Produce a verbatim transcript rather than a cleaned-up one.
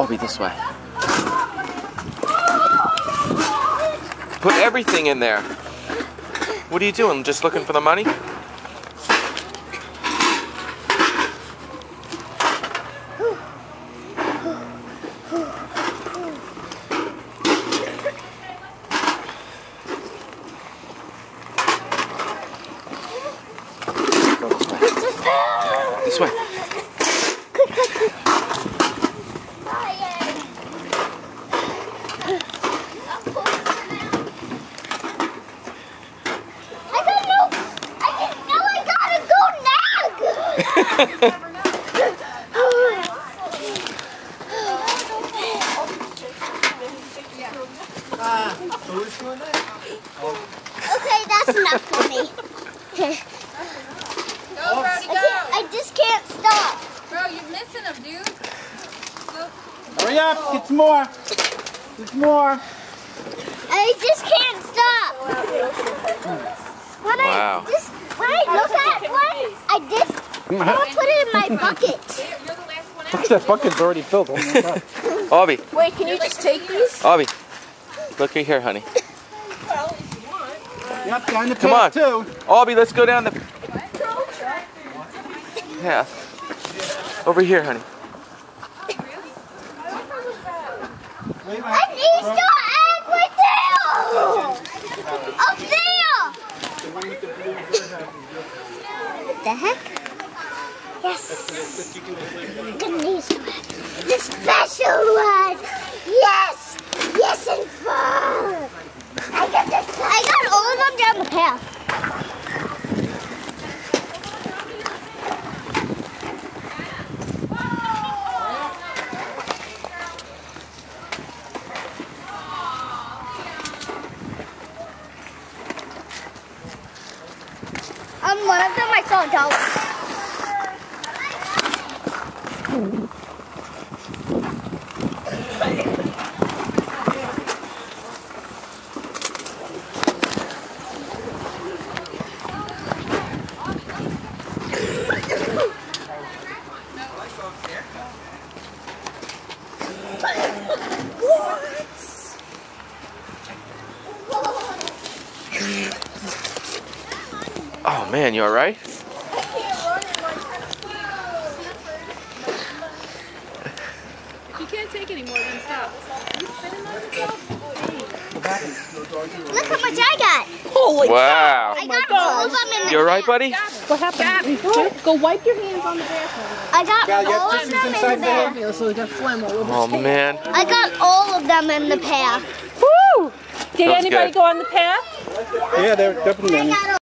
Aubrey, this way. Put everything in there. What are you doing? Just looking for the money? Go this way. This way. Okay, that's not funny. Go, Brody, go! I, I just can't stop. Bro, you're missing them, dude. Go. Hurry up, get some more. Get some more. I just can't stop. When Wow. I just when I look at one, I just I want to put it in my bucket. You're the last one out. Look, that bucket's already filled. Oh my God. Aubrey, Wait, can you just take these? Aubrey. Look here, honey. Well, if you want. Yep, down the Come on. path too. Aubrey, let's go down the path. Over here, honey. I need your egg right there. Up there. What the heck? Yes. These the special one. Yes. Yes, and fun. I got this. I got all of them down the path. Um, one of them I saw a dollar. Oh man, you alright? You can't take any more than stop. You spinning on yourself? Look how much I got. Holy Wow. I got all of them in the You alright, buddy? What happened? Go wipe your hands on the bathroom. I got Gal, you have all of tissues them in inside the there? bath. So the phlegm all over. Oh man. I got all of them in the path. Woo! Did That was anybody good. go on the path? Yeah, they're definitely. I got